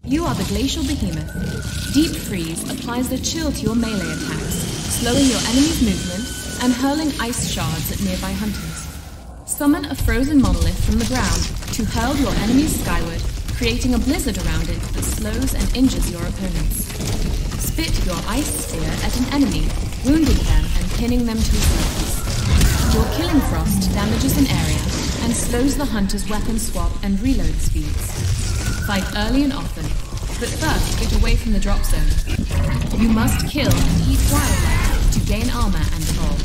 You are the glacial behemoth. Deep freeze applies the chill to your melee attacks, slowing your enemy's movement and hurling ice shards at nearby hunters. Summon a frozen monolith from the ground to hurl your enemies skyward, creating a blizzard around it that slows and injures your opponents. Spit your ice spear at an enemy, wounding them and pinning them to a surface. Your killing frost damages an area and slows the hunter's weapon swap and reload speeds. Fight early and often, but first get away from the drop zone. You must kill and eat wildlife to gain armor and evolve.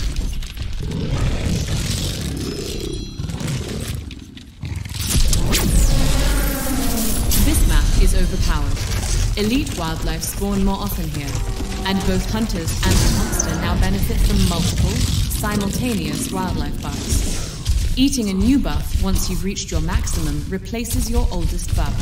This map is overpowered. Elite wildlife spawn more often here, and both hunters and the monster now benefit from multiple, simultaneous wildlife buffs. Eating a new buff once you've reached your maximum replaces your oldest buff.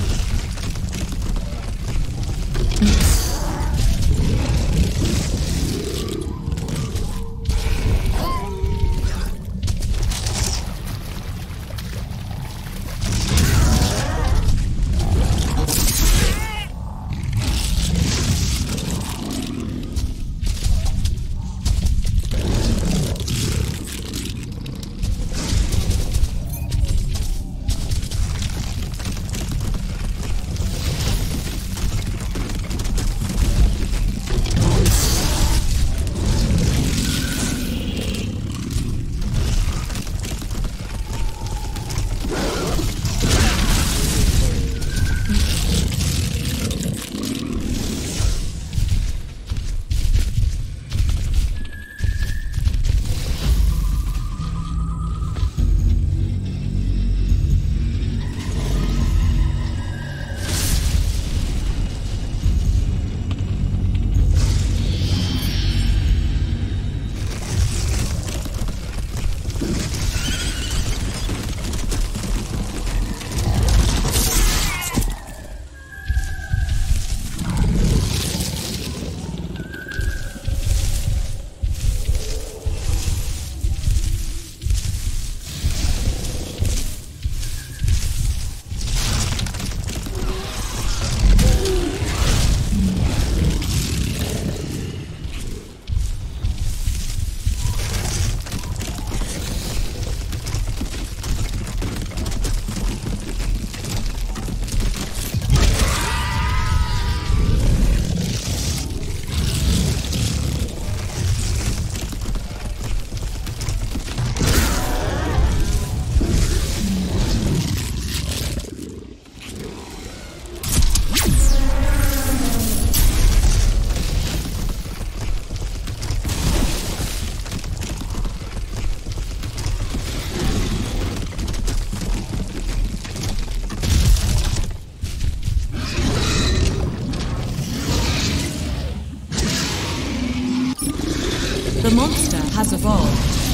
The monster has evolved.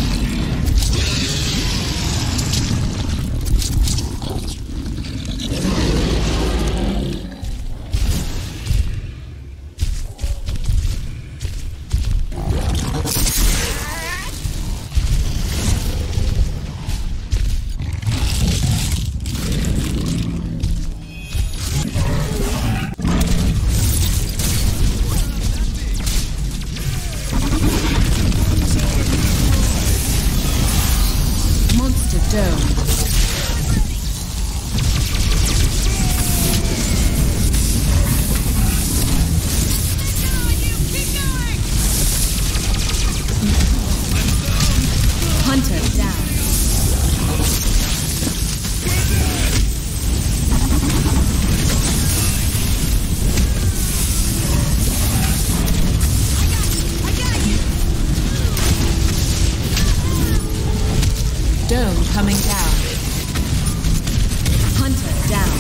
Dome coming down. Hunter down.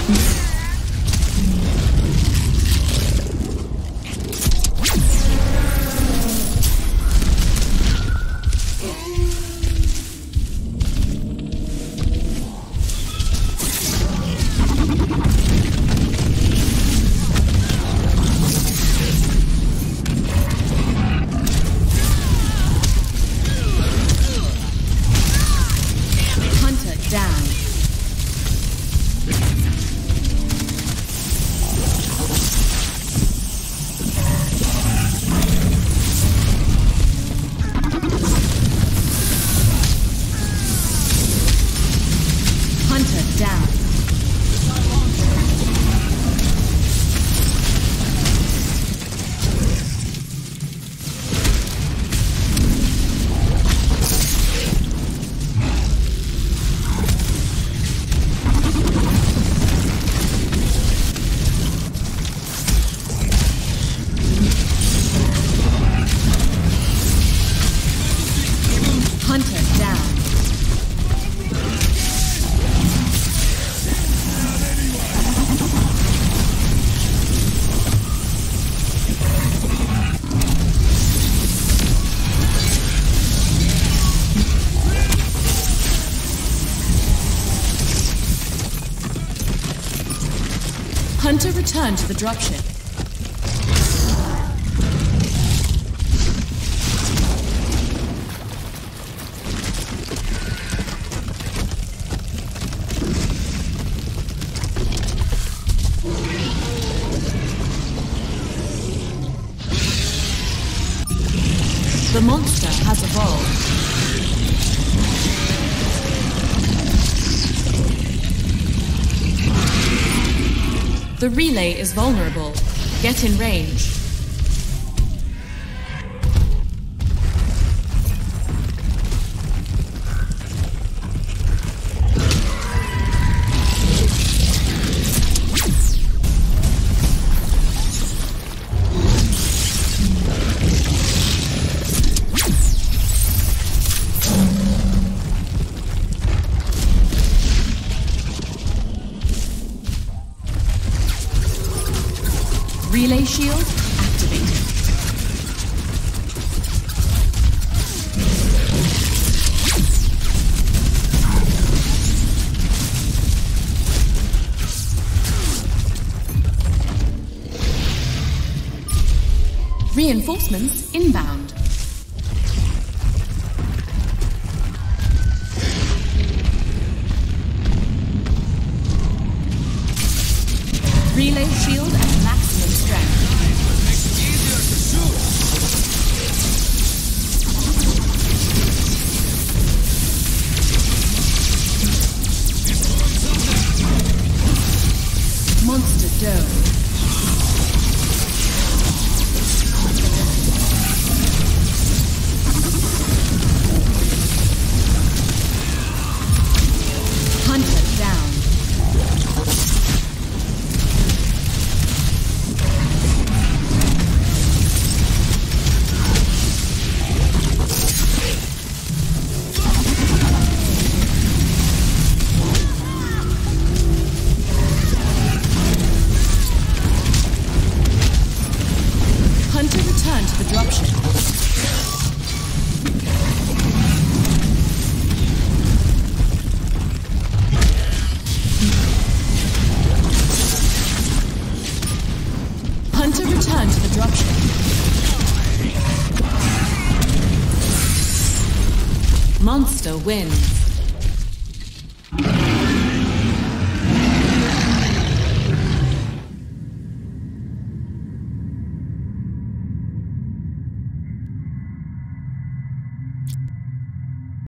Hunter returned to the dropship. The monster has evolved. The relay is vulnerable. Get in range. Relay shield activated. Reinforcements inbound. Relay shield at maximum strength. Makes it easier to shoot. Monster dome. Hunter down. Hunter returned to the dropship. Hunter returned to the dropship. Monster wins.